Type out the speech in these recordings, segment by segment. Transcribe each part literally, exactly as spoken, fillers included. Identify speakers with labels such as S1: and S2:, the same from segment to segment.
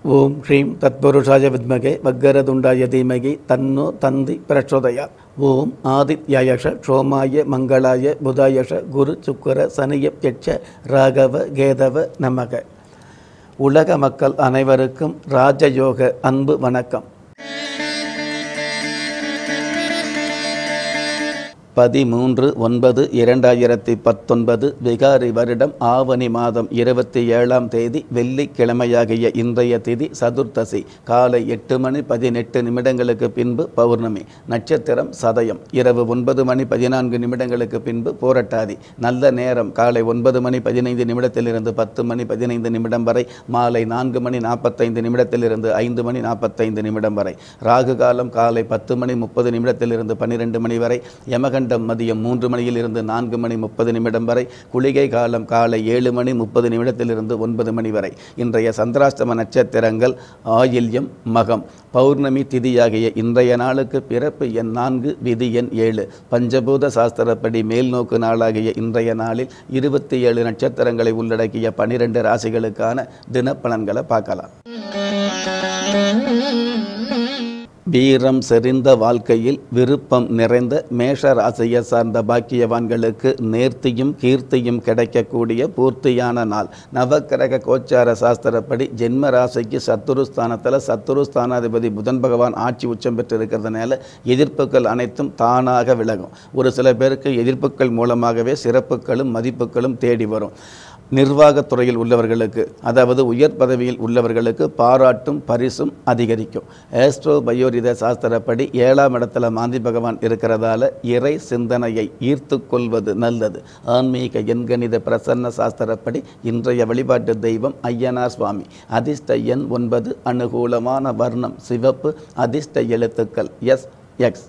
S1: ஓம் ஸ்ரீம் தத்புருஷாய வித்மகே வக்கரதுண்டாய தீமகி தன்னோ தந்தி பிரச்சோதயாத். ஓம் ஆதித்யாயஷ சோமாய மங்களாய புதாயஷ குரு சுக்கர சனியப்யட்ச ராகவ கேதவ நமக. உலக மக்கள் அனைவருக்கும் ராஜயோக அன்பு வணக்கம். பதிமூன்று ஒன்பது இரண்டாயிரத்தி பத்தொன்பது விகாரி வருடம் ஆவணி மாதம் இருபத்தி ஏழாம் தேதி வெள்ளிக்கிழமையாகிய இன்றைய திதி சதுர்த்தசி. காலை எட்டு மணி பதினெட்டு நிமிடங்களுக்கு பின்பு பௌர்ணமி. நட்சத்திரம் சதயம். இரவு ஒன்பது மணி பதினான்கு நிமிடங்களுக்கு பின்பு போரட்டாதி. நல்ல நேரம் காலை ஒன்பது மணி பதினைந்து நிமிடத்திலிருந்து பத்து மணி பதினைந்து நிமிடம் வரை. மாலை நான்கு மணி நாற்பத்தைந்து நிமிடத்திலிருந்து ஐந்து மணி நாற்பத்தைந்து நிமிடம் வரை. ராகு காலம் காலை பத்து மணி முப்பது நிமிடத்திலிருந்து பன்னிரெண்டு மணி வரை. யமகண்ட மதியம் மூன்று மணியில் இருந்து நான்கு மணி முப்பது நிமிடம் வரை. குளிகை காலம் காலை ஏழு மணி முப்பது நிமிடத்திலிருந்து ஒன்பது மணி வரை. இன்றைய சந்திராஷ்டம நட்சத்திரங்கள் ஆயில்யம் மகம். பௌர்ணமி திதியாகிய இன்றைய நாளுக்கு பிறப்பு எண் நான்கு, விதி எண் ஏழு. பஞ்சபூத சாஸ்திரப்படி மேல்நோக்கு நாளாகிய இன்றைய நாளில் இருபத்தி ஏழு நட்சத்திரங்களை உள்ளடக்கிய பனிரெண்டு ராசிகளுக்கான தினப்பலன்களை பார்க்கலாம். வீரம் செறிந்த வாழ்க்கையில் விருப்பம் நிறைந்த மேஷ ராசியை சார்ந்த பாக்கியவான்களுக்கு நேர்த்தியும் கீர்த்தியும் கிடைக்கக்கூடிய பூர்த்தியான நாள். நவக்கிரக கோச்சார சாஸ்திரப்படி ஜென்ம ராசிக்கு சத்துருஸ்தானத்தில் சத்துருஸ்தானாதிபதி புதன் பகவான் ஆட்சி உச்சம் பெற்று இருக்கிறதுனால எதிர்ப்புகள் அனைத்தும் தானாக விலகும். ஒரு சில பேருக்கு எதிர்ப்புகள் மூலமாகவே சிறப்புகளும் மதிப்புகளும் தேடி வரும். நிர்வாகத்துறையில் உள்ளவர்களுக்கு, அதாவது உயர் பதவியில் உள்ளவர்களுக்கு பாராட்டும் பரிசும் அதிகரிக்கும். ஆஸ்ட்ரோ பயோரித சாஸ்திரப்படி ஏழாம் இடத்துல மாந்தி பகவான் இருக்கிறதால இறை சிந்தனையை ஈர்த்து கொள்வது நல்லது. ஆன்மீக எண்கணித பிரசன்ன சாஸ்திரப்படி இன்றைய வழிபாட்டு தெய்வம் ஐயனார் சுவாமி. அதிர்ஷ்ட எண் ஒன்பது. அனுகூலமான வர்ணம் சிவப்பு. அதிர்ஷ்ட எழுத்துக்கள் எஸ் எக்ஸ்.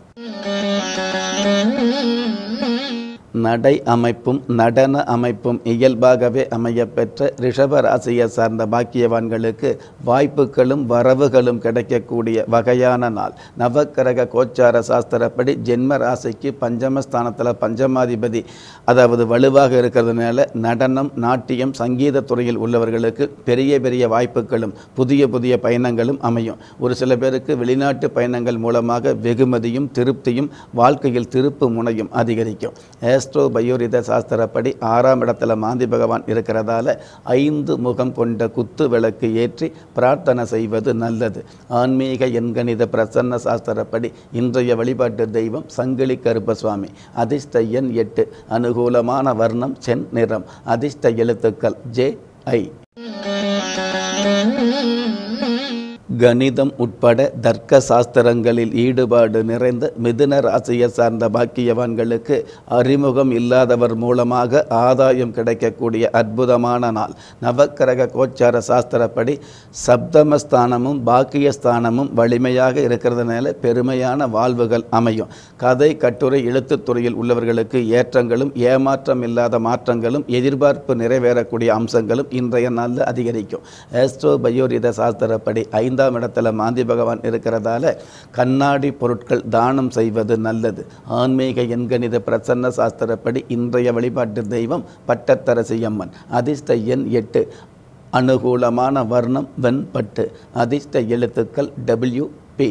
S1: நடை அமைப்பும் நடன அமைப்பும் இயல்பாகவே அமையப்பெற்ற ரிஷப ராசியை சார்ந்த பாக்கியவான்களுக்கு வாய்ப்புகளும் வரவுகளும் கிடைக்கக்கூடிய வகையான நாள். நவக்கிரக கோச்சார சாஸ்திரப்படி ஜென்ம ராசிக்கு பஞ்சமஸ்தானத்தில் பஞ்சமாதிபதி அதாவது வலுவாக இருக்கிறதுனால நடனம், நாட்டியம், சங்கீத துறையில் உள்ளவர்களுக்கு பெரிய பெரிய வாய்ப்புகளும் புதிய புதிய பயணங்களும் அமையும். ஒரு சில பேருக்கு வெளிநாட்டு பயணங்கள் மூலமாக வெகுமதியும் திருப்தியும் வாழ்க்கையில் திருப்பு முனையும் அதிகரிக்கும். ஆஸ்ட்ரோ பயோரித சாஸ்திரப்படி ஆறாம் இடத்துல மாந்தி பகவான் இருக்கிறதால ஐந்து முகம் கொண்ட குத்து விளக்கு ஏற்றி பிரார்த்தனை செய்வது நல்லது. ஆன்மீக எண்கணித பிரசன்ன சாஸ்திரப்படி இன்றைய வழிபாட்டு தெய்வம் சங்கிலி கருப்பசுவாமி. அதிர்ஷ்ட எண் எட்டு. அனுகூலமான வர்ணம் சென் நிறம். அதிர்ஷ்ட எழுத்துக்கள் ஜே ஐ. கணிதம் உட்பட தர்க்க சாஸ்திரங்களில் ஈடுபாடு நிறைந்த மிதுன ராசியை சார்ந்த பாக்கியவான்களுக்கு அறிமுகம் இல்லாதவர் மூலமாக ஆதாயம் கிடைக்கக்கூடிய அற்புதமான நாள். நவக்கிரக கோச்சார சாஸ்திரப்படி சப்தமஸ்தானமும் பாக்கியஸ்தானமும் வலிமையாக இருக்கிறதுனால பெருமையான வாழ்வுகள் அமையும். கதை, கட்டுரை, எழுத்துத்துறையில் உள்ளவர்களுக்கு ஏற்றங்களும் ஏமாற்றம் இல்லாத மாற்றங்களும் எதிர்பார்ப்பு நிறைவேறக்கூடிய அம்சங்களும் இன்றைய நாளில் அதிகரிக்கும். ஆஸ்ட்ரோ பயோரித சாஸ்திரப்படி ஐந்தாம் இடத்துல மாந்தி பகவான் இருக்கிறதால கண்ணாடி பொருட்கள் தானம் செய்வது நல்லது. ஆன்மீக எண்கணித பிரசன்ன சாஸ்திரப்படி இன்றைய வழிபாட்டு தெய்வம் பட்டத்தரசி அம்மன். அதிர்ஷ்ட எண் எட்டு. அனுகூலமான வர்ணம் வெண்பட்டு. அதிர்ஷ்ட எழுத்துக்கள் டபிள்யூ பி.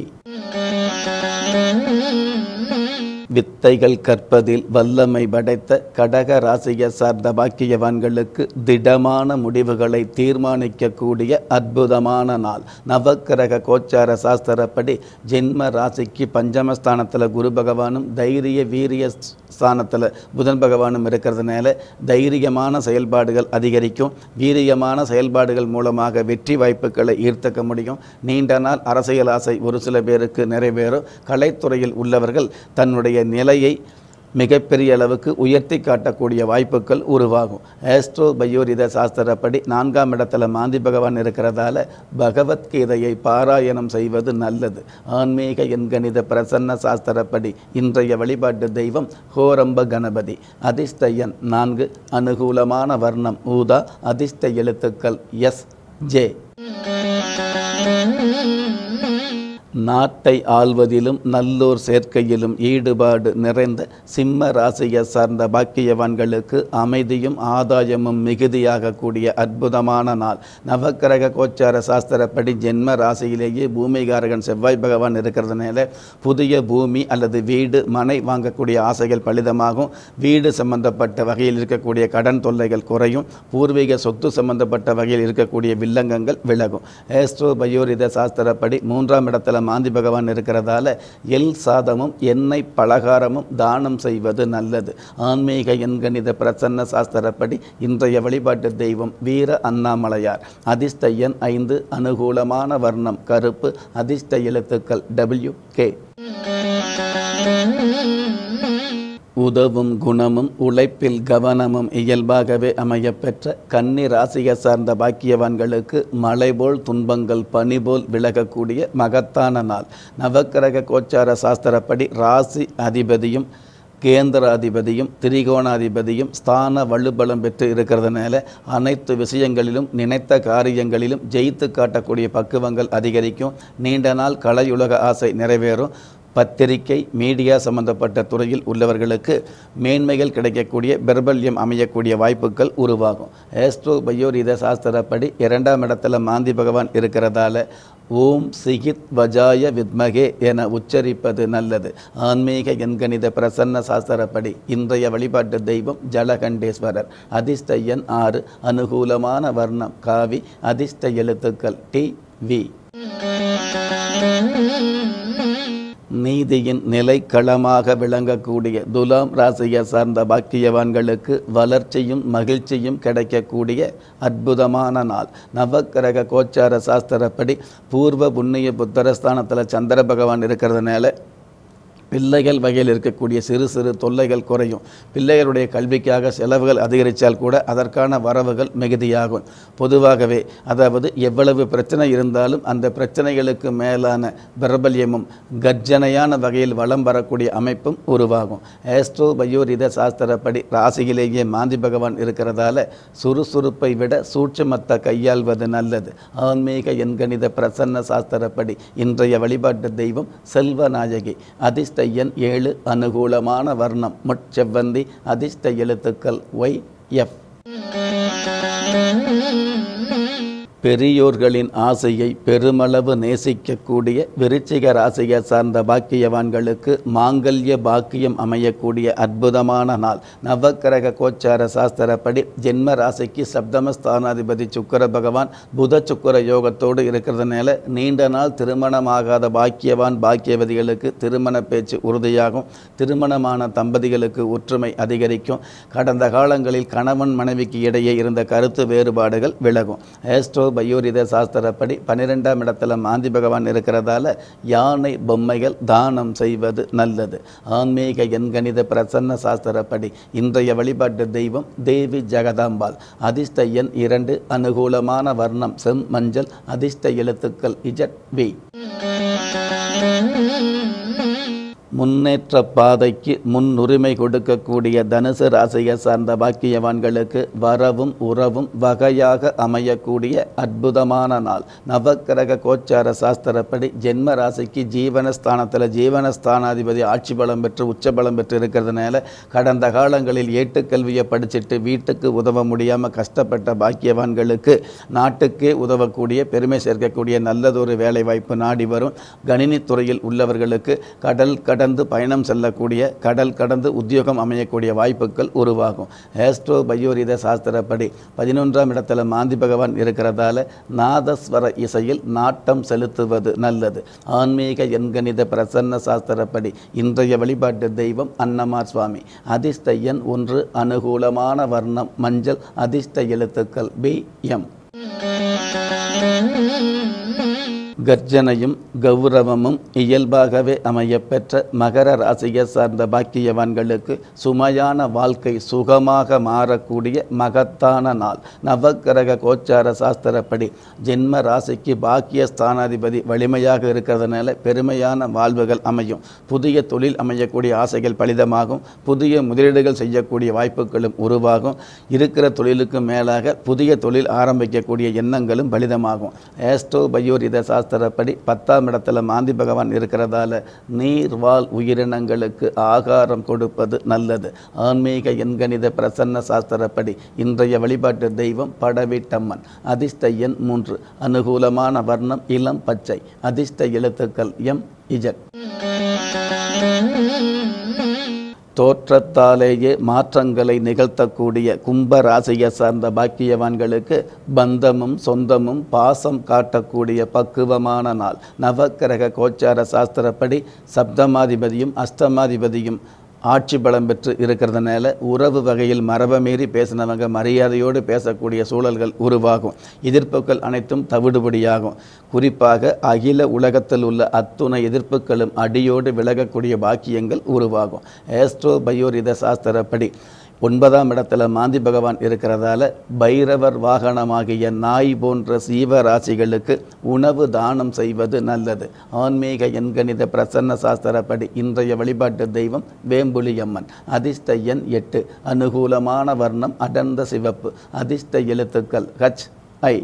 S1: வித்தைகள் கற்பதில் வல்லமை படைத்த கடக ராசியை சார்ந்த பாக்கியவான்களுக்கு திடமான முடிவுகளை தீர்மானிக்கக்கூடிய அற்புதமான நாள். நவக்கிரக கோச்சார சாஸ்திரப்படி ஜென்ம ராசிக்கு பஞ்சமஸ்தானத்தில் குரு பகவானும் தைரிய வீரிய ஸ்தானத்தில் புதன் பகவானும் இருக்கிறதுனால தைரியமான செயல்பாடுகள் அதிகரிக்கும். வீரியமான செயல்பாடுகள் மூலமாக வெற்றி வாய்ப்புகளை ஈர்த்தக்க முடியும். நீண்ட நாள் அரசியல் ஆசை ஒரு சில பேருக்கு நிறைவேறும். கலைத்துறையில் உள்ளவர்கள் தன்னுடைய நிலையை மிகப்பெரிய அளவுக்கு உயர்த்தி காட்டக்கூடிய வாய்ப்புகள் உருவாகும். ஆஸ்ட்ரோ பயோரித சாஸ்திரப்படி நான்காம் இடத்துல மாந்தி பகவான் இருக்கிறதால பகவத்கீதையை பாராயணம் செய்வது நல்லது. ஆன்மீக எண்கணித பிரசன்ன சாஸ்திரப்படி இன்றைய வழிபாட்டு தெய்வம் ஹோரம்ப கணபதி. அதிர்ஷ்ட எண் நான்கு. அனுகூலமான வர்ணம் ஊதா. அதிர்ஷ்ட எழுத்துக்கள் எஸ் ஜே. நாட்டை ஆள்வதிலும் நல்லோர் சேர்க்கையிலும் ஈடுபாடு நிறைந்த சிம்ம ராசியை சார்ந்த பாக்கியவான்களுக்கு அமைதியும் ஆதாயமும் மிகுதியாகக்கூடிய அற்புதமான நாள். நவக்கிரக கோச்சார சாஸ்திரப்படி ஜென்ம ராசியிலேயே பூமிகாரகன் செவ்வாய் பகவான் இருக்கிறதுனால புதிய பூமி அல்லது வீடு மனை வாங்கக்கூடிய ஆசைகள் பலிதமாகும். வீடு சம்பந்தப்பட்ட வகையில் இருக்கக்கூடிய கடன் தொல்லைகள் குறையும். பூர்வீக சொத்து சம்பந்தப்பட்ட வகையில் இருக்கக்கூடிய வில்லங்கங்கள் விலகும். ஏஸ்ட்ரோ பயோரித சாஸ்திரப்படி மூன்றாம் இடத்துல மாந்தி பகவான் இருக்கிறதால எல் சாதமும் எண்ணெய் பலகாரமும் தானம் செய்வது நல்லது. ஆன்மீக எண்கணித பிரசன்ன சாஸ்திரப்படி இன்றைய வழிபாட்டு தெய்வம் வீர அண்ணாமலையார். அதிர்ஷ்ட எண் ஐந்து. அனுகூலமான வர்ணம் கருப்பு. அதிர்ஷ்ட எழுத்துக்கள் டபிள்யூ கே. உதவும் குணமும் உழைப்பில் கவனமும் இயல்பாகவே அமையப்பெற்ற கன்னி ராசியை சார்ந்த பாக்கியவான்களுக்கு மழை போல் துன்பங்கள் பனி போல் விலகக்கூடிய மகத்தான நாள். நவக்கிரக கோச்சார சாஸ்திரப்படி ராசி அதிபதியும் கேந்திராதிபதியும் திரிகோணாதிபதியும் ஸ்தான வலுபலம் பெற்று இருக்கிறதுனால அனைத்து விஷயங்களிலும் நினைத்த காரியங்களிலும் ஜெயித்து காட்டக்கூடிய பக்குவங்கள் அதிகரிக்கும். நீண்ட நாள் கலையுலக ஆசை நிறைவேறும். பத்திரிகை மீடியா சம்பந்தப்பட்ட துறையில் உள்ளவர்களுக்கு மேன்மைகள் கிடைக்கக்கூடிய பிரபல்யம் அமையக்கூடிய வாய்ப்புகள் உருவாகும். ஏஸ்ட்ரோ பயோரித சாஸ்திரப்படி இரண்டாம் இடத்துல மாந்தி பகவான் இருக்கிறதால ஓம் சிகித் வஜாய வித்மகே என உச்சரிப்பது நல்லது. ஆன்மீக எண்கணித பிரசன்ன சாஸ்திரப்படி இன்றைய வழிபாட்டு தெய்வம் ஜலகண்டேஸ்வரர். அதிர்ஷ்ட எண் ஆறு. அனுகூலமான வர்ணம் காவி. அதிர்ஷ்ட எழுத்துக்கள் டி வி. நீதியின் நிலைக்களமாக விளங்கக்கூடிய துலாம் ராசியை சார்ந்த பாக்கியவான்களுக்கு வளர்ச்சியும் மகிழ்ச்சியும் கிடைக்கக்கூடிய அற்புதமான நாள். நவக்கிரக கோச்சார சாஸ்திரப்படி பூர்வ புண்ணிய புத்தரஸ்தானத்தில் சந்திர பகவான் இருக்கிறதுனால பிள்ளைகள் வகையில் இருக்கக்கூடிய சிறு சிறு தொல்லைகள் குறையும். பிள்ளைகளுடைய கல்விக்காக செலவுகள் அதிகரித்தால் கூட அதற்கான வரவுகள் மிகுதியாகும். பொதுவாகவே அதாவது எவ்வளவு பிரச்சனை இருந்தாலும் அந்த பிரச்சனைகளுக்கு மேலான பிரபல்யமும் கர்ஜனையான வகையில் வளம் வரக்கூடிய அமைப்பும் உருவாகும். ஏஸ்ட்ரோ பயோரித சாஸ்திரப்படி ராசியிலேயே மாந்தி பகவான் இருக்கிறதால சுறுசுறுப்பை விட சூட்சுமத்தை கையாள்வது நல்லது. ஆன்மீக எண்கணித பிரசன்ன சாஸ்திரப்படி இன்றைய வழிபாட்டு தெய்வம் செல்வநாயகி. அதிர்ஷ்ட எண் ஏழு. அனுகூலமான வர்ணம் முட்செவ்வந்தி. அதிர்ஷ்ட எழுத்துக்கள் ஒய் எஃப். பெரியோர்களின் ஆசையை பெருமளவு நேசிக்கக்கூடிய விருச்சிக ராசியை சார்ந்த பாக்கியவான்களுக்கு மாங்கல்ய பாக்கியம் அமையக்கூடிய அற்புதமான நாள். நவக்கிரக கோச்சார சாஸ்திரப்படி ஜென்ம ராசிக்கு சப்தமஸ்தானாதிபதி சுக்கிர பகவான் புத சுக்கிர யோகத்தோடு இருக்கிறதுனால நீண்ட நாள் திருமணமாகாத பாக்கியவான் பாக்கியவதிகளுக்கு திருமண பேச்சு உறுதியாகும். திருமணமான தம்பதிகளுக்கு ஒற்றுமை அதிகரிக்கும். கடந்த காலங்களில் கணவன் மனைவிக்கு இடையே இருந்த கருத்து வேறுபாடுகள் விலகும். ஏஸ்ட்ரோ பயோரித சாஸ்திரப்படி பன்னிரெண்டாம் இடத்துல மாந்தி பகவான் இருக்கிறதால யானை பொம்மைகள் தானம் செய்வது நல்லது. ஆன்மீக எண்கணித பிரசன்ன சாஸ்திரப்படி இன்றைய வழிபாட்டு தெய்வம் தேவி ஜெகதாம்பாள். அதிர்ஷ்ட எண் இரண்டு. அனுகூலமான வர்ணம் செம் மஞ்சள். அதிர்ஷ்ட எழுத்துக்கள் இஜட் வி. முன்னேற்ற பாதைக்கு முன்னுரிமை கொடுக்கக்கூடிய தனுசு ராசியை சார்ந்த பாக்கியவான்களுக்கு வரவும் உறவும் வகையாக அமையக்கூடிய அற்புதமான நாள். நவக்கிரக கோச்சார சாஸ்திரப்படி ஜென்ம ராசிக்கு ஜீவனஸ்தானத்தில் ஜீவனஸ்தானாதிபதி ஆட்சி பலம் பெற்று உச்சபலம் பெற்று இருக்கிறதுனால கடந்த காலங்களில் ஏட்டுக்கல்வியை படிச்சுட்டு வீட்டுக்கு உதவ முடியாமல் கஷ்டப்பட்ட பாக்கியவான்களுக்கு நாட்டுக்கே உதவக்கூடிய பெருமை சேர்க்கக்கூடிய நல்லதொரு வேலைவாய்ப்பு நாடி வரும். கணினித்துறையில் உள்ளவர்களுக்கு கடல் கடந்து பயணம் செல்லக்கூடிய கடல் கடந்து உத்தியோகம் அமையக்கூடிய வாய்ப்புகள் உருவாகும். ஏஸ்ட்ரோ பயோரித சாஸ்திரப்படி பதினொன்றாம் இடத்துல மாந்தி பகவான் இருக்கிறதால நாதஸ்வர இசையில் நாட்டம் செலுத்துவது நல்லது. ஆன்மீக எண்கணித பிரசன்ன சாஸ்திரப்படி இன்றைய வழிபாட்டு தெய்வம் அன்னமார் சுவாமி. அதிர்ஷ்ட எண் ஒன்று. அனுகூலமான வர்ணம் மஞ்சள். அதிர்ஷ்ட எழுத்துக்கள் பி எம். கர்ஜனையும் கௌரவமும் இயல்பாகவே அமையப்பெற்ற மகர ராசியை சார்ந்த பாக்கியவான்களுக்கு சுமையான வாழ்க்கை சுகமாக மாறக்கூடிய மகத்தான நாள். நவக்கிரக கோச்சார சாஸ்திரப்படி ஜென்ம ராசிக்கு பாக்கிய ஸ்தானாதிபதி வலிமையாக இருக்கிறதுனால பெருமையான வாழ்வுகள் அமையும். புதிய தொழில் அமையக்கூடிய ஆசைகள் பலிதமாகும். புதிய முதலீடுகள் செய்யக்கூடிய வாய்ப்புகளும் உருவாகும். இருக்கிற தொழிலுக்கு மேலாக புதிய தொழில் ஆரம்பிக்கக்கூடிய எண்ணங்களும் பலிதமாகும். ஏஸ்ட்ரோ பயோரித சாஸ்திர சாஸ்திரப்படி பத்தாம் இடத்துல மாந்தி பகவான் இருக்கிறதால நீர்வாழ் உயிரினங்களுக்கு ஆகாரம் கொடுப்பது நல்லது. ஆன்மீக எண்கணித பிரசன்ன சாஸ்திரப்படி இன்றைய வழிபாட்டு தெய்வம் படவீட்டம்மன். அதிர்ஷ்ட எண் மூன்று. அனுகூலமான வர்ணம் இளம் பச்சை. அதிர்ஷ்ட எழுத்துக்கள் எம் இஜட். தோற்றத்தாலேயே மாற்றங்களை நிகழ்த்தக்கூடிய கும்ப ராசியை சார்ந்த பாக்கியவான்களுக்கு பந்தமும் சொந்தமும் பாசம் காட்டக்கூடிய பக்குவமான நாள். நவக்கிரக கோச்சார சாஸ்திரப்படி சப்தமாதிபதியும் அஷ்டமாதிபதியும் ஆட்சி பலம் பெற்று இருக்கிறதுனால உறவு வகையில் மரபை மீறி பேசினவங்க மரியாதையோடு பேசக்கூடிய சூழல்கள் உருவாகும். எதிர்ப்புகள் அனைத்தும் தவிடுபடியாகும். குறிப்பாக அகில உலகத்தில் உள்ள அத்துணை எதிர்ப்புகளும் அடியோடு விலகக்கூடிய பாக்கியங்கள் உருவாகும். ஆஸ்ட்ரோ பயோரித சாஸ்திரப்படி ஒன்பதாம் இடத்துல மாந்தி பகவான் இருக்கிறதால பைரவர் வாகனமாகிய நாய் போன்ற சீவராசிகளுக்கு உணவு தானம் செய்வது நல்லது. ஆன்மீக எண்கணித பிரசன்ன சாஸ்திரப்படி இன்றைய வழிபாட்டு தெய்வம் வேம்புலியம்மன். அதிர்ஷ்ட எண் எட்டு. அனுகூலமான வர்ணம் அடர்ந்த சிவப்பு. அதிர்ஷ்ட எழுத்துக்கள் ஹச் ஐ.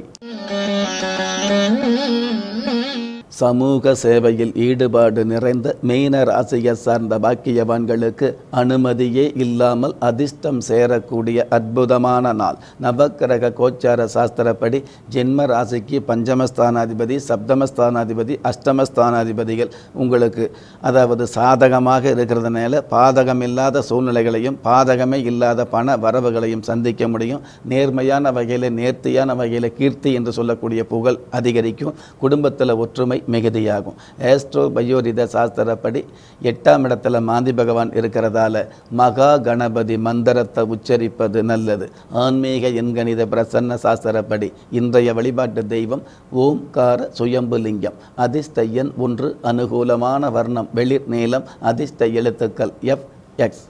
S1: சமூக சேவையில் ஈடுபாடு நிறைந்த மீன ராசியை சார்ந்த பாக்கியவான்களுக்கு அனுமதியே இல்லாமல் அதிர்ஷ்டம் சேரக்கூடிய அற்புதமான நாள். நவக்கிரக கோச்சார சாஸ்திரப்படி ஜென்ம ராசிக்கு பஞ்சமஸ்தானாதிபதி, சப்தமஸ்தானாதிபதி, அஷ்டமஸ்தானாதிபதிகள் உங்களுக்கு அதாவது சாதகமாக இருக்கிறதுனால பாதகம் இல்லாத சூழ்நிலைகளையும் பாதகமே இல்லாத பண வரவுகளையும் சந்திக்க முடியும். நேர்மையான வகையில் நேர்த்தியான வகையில் கீர்த்தி என்று சொல்லக்கூடிய புகழ் அதிகரிக்கும். குடும்பத்தில் ஒற்றுமை மிகுதியாகும். ஆஸ்ட்ரோ பயோரித சாஸ்திரப்படி எட்டாம் இடத்துல மாந்தி பகவான் இருக்கிறதால மகா கணபதி மந்திரத்தை உச்சரிப்பது நல்லது. ஆன்மீக எண்கணித பிரசன்ன சாஸ்திரப்படி இன்றைய வழிபாட்டு தெய்வம் ஓம்கார சுயம்புலிங்கம். அதிர்ஷ்ட எண் ஒன்று. அனுகூலமான வர்ணம் வெளிர் நீளம். அதிர்ஷ்ட எழுத்துக்கள் எஃப் எக்ஸ்.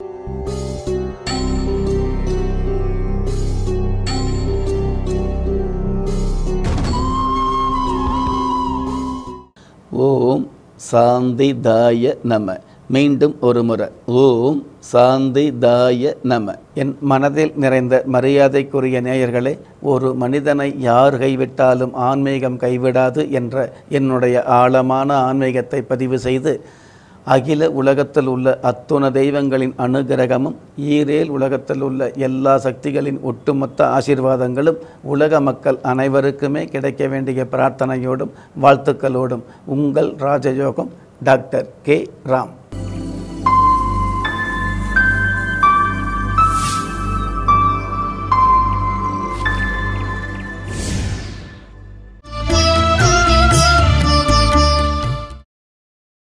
S1: ஓம் சாந்திதாய நம. மீண்டும் ஒரு முறை ஓம் சாந்திதாய நம. என் மனதில் நிறைந்த மரியாதைக்குரிய நேயர்களே, ஒரு மனிதனை யார் கைவிட்டாலும் ஆன்மீகம் கைவிடாது என்ற என்னுடைய ஆழமான ஆன்மீகத்தை பதிவு செய்து அகில உலகத்தில் உள்ள அத்துண தெய்வங்களின் அனுகிரகமும் ஈரேல் உலகத்தில் உள்ள எல்லா சக்திகளின் ஒட்டுமொத்த ஆசீர்வாதங்களும் உலக மக்கள் அனைவருக்குமே கிடைக்க வேண்டிய பிரார்த்தனையோடும் வாழ்த்துக்களோடும் உங்கள் ராஜயோகம் டாக்டர் கே ராம்.